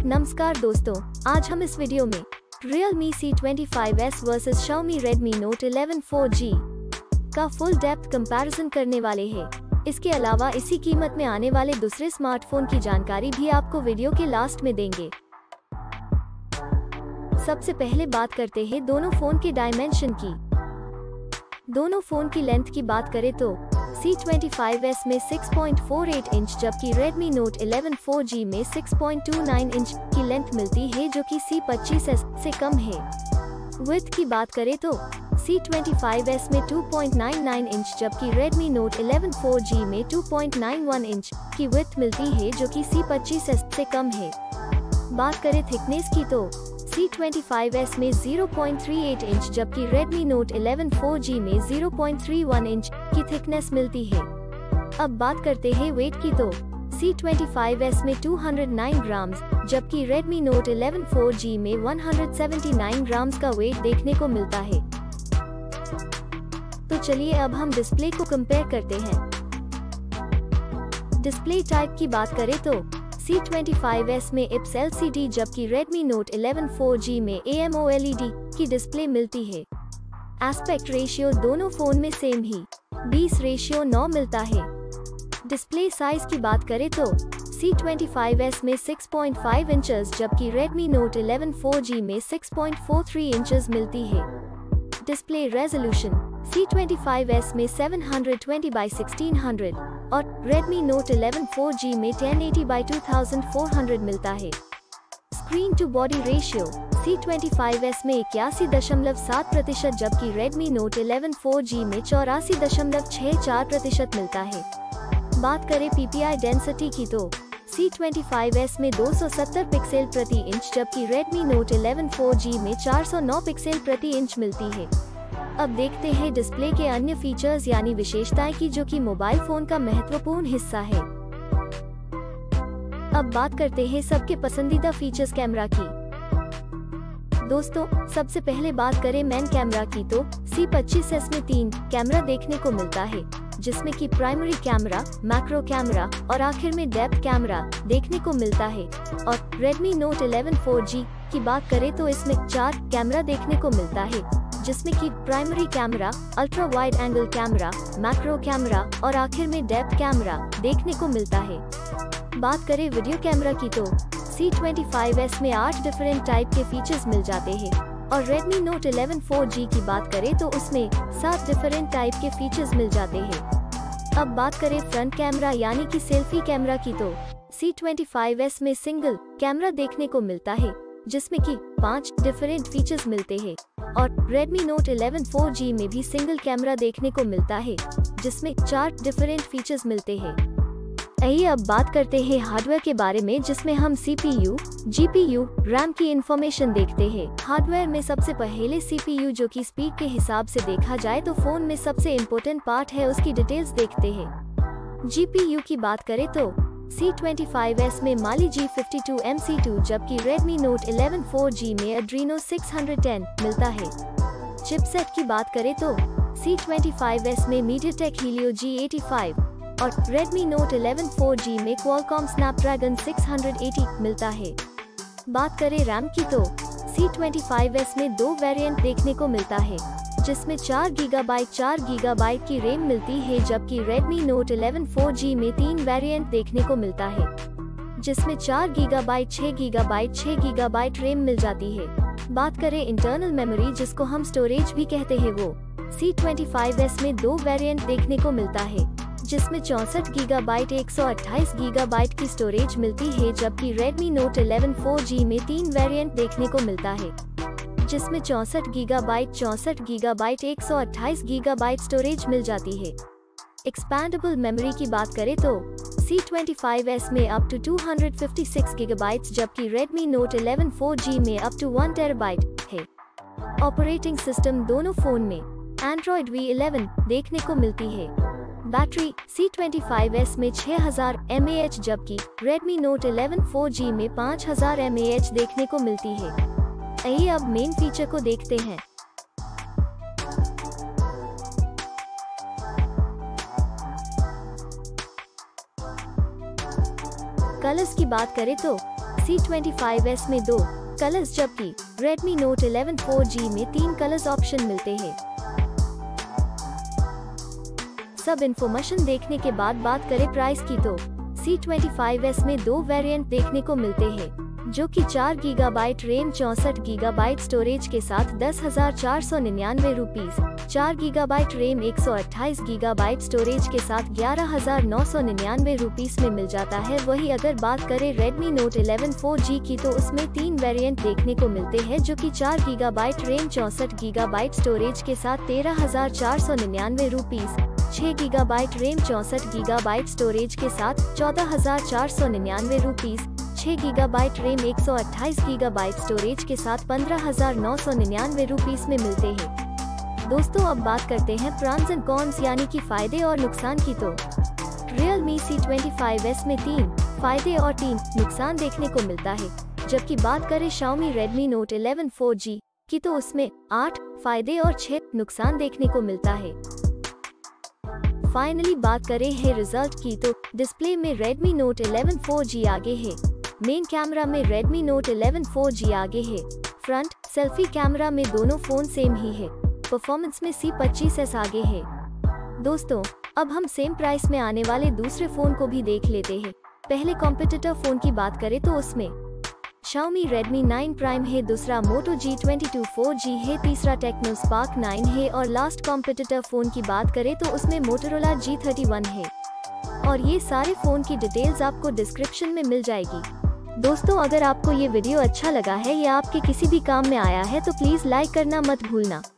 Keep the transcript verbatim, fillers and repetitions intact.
नमस्कार दोस्तों, आज हम इस वीडियो में Realme C twenty five S versus Xiaomi Redmi Note eleven four G का फुल डेप्थ कंपैरिजन करने वाले हैं। इसके अलावा इसी कीमत में आने वाले दूसरे स्मार्टफोन की जानकारी भी आपको वीडियो के लास्ट में देंगे। सबसे पहले बात करते हैं दोनों फोन के डायमेंशन की। दोनों फोन की लेंथ की बात करें तो सी ट्वेंटी फाइव एस में six point four eight inch जबकि Redmi Note eleven four G में six point two nine inch की लेंथ मिलती है, जो कि सी ट्वेंटी एस से कम है। विड्थ की बात करें तो सी ट्वेंटी फाइव एस में two point nine nine inch जबकि Redmi Note eleven four G में two point nine one inch की विड्थ मिलती है, जो कि सी ट्वेंटी एस से कम है। बात करें थिकनेस की तो सी ट्वेंटी फाइव एस में zero point three eight inch जबकि Redmi Note eleven four G में zero point three one inch की थिकनेस मिलती है। अब बात करते हैं वेट की तो सी ट्वेंटी फाइव एस में टू हंड्रेड नाइन ग्राम्स जबकि Redmi Note eleven four G में one hundred seventy nine grams का वेट देखने को मिलता है। तो चलिए अब हम डिस्प्ले को कंपेयर करते हैं। डिस्प्ले टाइप की बात करें तो सी ट्वेंटी फाइव एस में I P S L C D जबकि Redmi Note eleven four G में A M O L E D की डिस्प्ले मिलती है। एस्पेक्ट रेशियो दोनों फोन में सेम ही बीस रेशियो नौ मिलता है। डिस्प्ले साइज की बात करें तो सी ट्वेंटी फाइव एस में सिक्स पॉइंट फाइव इंचेस जबकि Redmi Note eleven four G में six point four three inches मिलती है। Display resolution C twenty five S में seven twenty by sixteen hundred और Redmi Note eleven four G में ten eighty by two thousand four hundred मिलता है। Screen to body ratio C twenty five S में इक्यासी दशमलव सात प्रतिशत जबकि Redmi Note eleven four G में चौरासी दशमलव छह चार प्रतिशत मिलता है। बात करें पी पी आई डेंसिटी की तो सी ट्वेंटी फाइव एस में दो सौ सत्तर पिक्सल प्रति इंच जबकि Redmi Note eleven four G में चार सौ नौ पिक्सल प्रति इंच मिलती है। अब देखते हैं डिस्प्ले के अन्य फीचर्स यानी विशेषताएं की, जो कि मोबाइल फोन का महत्वपूर्ण हिस्सा है। अब बात करते हैं सबके पसंदीदा फीचर्स कैमरा की। दोस्तों, सबसे पहले बात करें मेन कैमरा की तो सी पच्चीस एस में तीन कैमरा देखने को मिलता है, जिसमें कि प्राइमरी कैमरा, मैक्रो कैमरा और आखिर में डेप्थ कैमरा देखने को मिलता है। और Redmi Note eleven four G की बात करें तो इसमें चार कैमरा देखने को मिलता है, जिसमें कि primary camera, ultra wide angle camera, macro camera और आखिर में डेप्थ कैमरा देखने को मिलता है। बात करें वीडियो कैमरा की तो सी ट्वेंटी फाइव एस में आठ डिफरेंट टाइप के फीचर्स मिल जाते हैं और Redmi Note eleven four G की बात करें तो उसमें सात डिफरेंट टाइप के फीचर्स मिल जाते हैं। अब बात करें फ्रंट कैमरा यानी कि सेल्फी कैमरा की तो सी ट्वेंटी फाइव एस में सिंगल कैमरा देखने को मिलता है, जिसमें कि पांच डिफरेंट फीचर्स मिलते हैं और Redmi Note eleven four G में भी सिंगल कैमरा देखने को मिलता है, जिसमें चार डिफरेंट फीचर्स मिलते हैं। आइए अब बात करते हैं हार्डवेयर के बारे में, जिसमें हम C P U, G P U, RAM की इंफॉर्मेशन देखते हैं। हार्डवेयर में सबसे पहले सी पी यू, जो कि स्पीड के हिसाब से देखा जाए तो फोन में सबसे इम्पोर्टेंट पार्ट है, उसकी डिटेल्स देखते हैं। जी पी यू की बात करें तो सी ट्वेंटी फाइव एस में Mali G fifty two M C two जबकि Redmi Note eleven four G में Adreno सिक्स हंड्रेड टेन मिलता है। चिपसेट की बात करें तो सी ट्वेंटी फाइव एस में MediaTek Helio G eighty five और Redmi Note eleven four G में Qualcomm Snapdragon six hundred eighty मिलता है। बात करें रैम की तो सी ट्वेंटी फाइव एस में दो वेरिएंट देखने को मिलता है, जिसमें चार गीगाबाइट चार गीगाबाइट की रैम मिलती है, जबकि Redmi Note eleven four G में तीन वेरिएंट देखने को मिलता है, जिसमें चार गीगाबाइट छह गीगाबाइट छह गीगाबाइट रैम मिल जाती है। बात करें इंटरनल मेमोरी, जिसको हम स्टोरेज भी कहते हैं, वो सी ट्वेंटी फाइव एस में दो वेरिएंट देखने को मिलता है, जिसमें चौसठ गीगाबाइट एक सौ अट्ठाईस गीगाबाइट की स्टोरेज मिलती है, जबकि Redmi Note eleven four G में तीन वेरिएंट देखने को मिलता है, जिसमें चौसठ गीगाबाइट चौसठ गीगाबाइट एक सौ अट्ठाईस गीगाबाइट स्टोरेज मिल जाती है। एक्सपैंडेबल मेमोरी की बात करें तो सी ट्वेंटी फाइव एस में up to two hundred fifty six gigabytes जबकि Redmi Note eleven four G में अप टू वन टेराबाइट है। ऑपरेटिंग सिस्टम दोनों फोन में Android वी इलेवन देखने को मिलती है। Battery C twenty five S में छह हज़ार एम ए एच जबकि Redmi Note eleven four G में पाँच हज़ार एम ए एच देखने को मिलती है। आइए अब मेन फीचर को देखते हैं। कलर्स की बात करें तो सी ट्वेंटी फाइव एस में दो कलर्स जबकि Redmi Note eleven four G में तीन कलर्स ऑप्शन मिलते हैं। सब इन्फॉर्मेशन देखने के बाद बात करें प्राइस की तो सी ट्वेंटी फाइव एस में दो वेरिएंट देखने को मिलते हैं, जो कि चार गीगाबाइट रैम चौसठ गीगाबाइट स्टोरेज के साथ दस हजार चार सौ निन्यानवे रुपीज, चार गीगाबाइट रैम एक सौ अट्ठाईस गीगाबाइट स्टोरेज के साथ ग्यारह हजार नौ सौ निन्यानवे रुपीज में मिल जाता है। वही अगर बात करें Redmi Note eleven four G की तो उसमें तीन वेरिएंट देखने को मिलते हैं, जो कि चार गीगाबाइट रैम चौसठ गीगाबाइट स्टोरेज के साथ तेरह हजार चार सौ निन्यानवे रुपीज, छह गीगाबाइट रैम चौसठ गीगाबाइट स्टोरेज के साथ चौदह हजार चार सौ निन्यानवे रुपीज, छह गीगाबाइट रैम एक सौ अट्ठाईस गीगाबाइट स्टोरेज के साथ पंद्रह हजार नौ सौ निन्यानवे रुपीस में मिलते हैं। दोस्तों अब बात करते हैं प्रॉन्स एंड कॉन्स यानी कि फायदे और नुकसान की तो Realme C twenty five S में तीन फायदे और तीन नुकसान देखने को मिलता है, जबकि बात करें Xiaomi Redmi Note eleven four G की तो उसमें आठ फायदे और छह नुकसान देखने को मिलता है। फाइनली बात करें है रिजल्ट की तो डिस्प्ले में Redmi Note eleven four G आगे है, मेन कैमरा में Redmi Note eleven four G आगे है, फ्रंट सेल्फी कैमरा में दोनों फोन सेम ही है, परफॉर्मेंस में सी पच्चीस एस आगे है। दोस्तों अब हम सेम प्राइस में आने वाले दूसरे फोन को भी देख लेते हैं। पहले कॉम्पिटिटर फोन की बात करें तो उसमें Xiaomi Redmi नाइन Prime है, दूसरा Moto G twenty two four G है, तीसरा Tecno Spark नाइन है और लास्ट कॉम्पिटिटर फोन की बात करें तो उसमें Motorola जी थर्टी वन है। और ये सारे फोन की डिटेल्स आपको डिस्क्रिप्शन में मिल जाएगी। दोस्तों अगर आपको ये वीडियो अच्छा लगा है या आपके किसी भी काम में आया है तो प्लीज लाइक करना मत भूलना।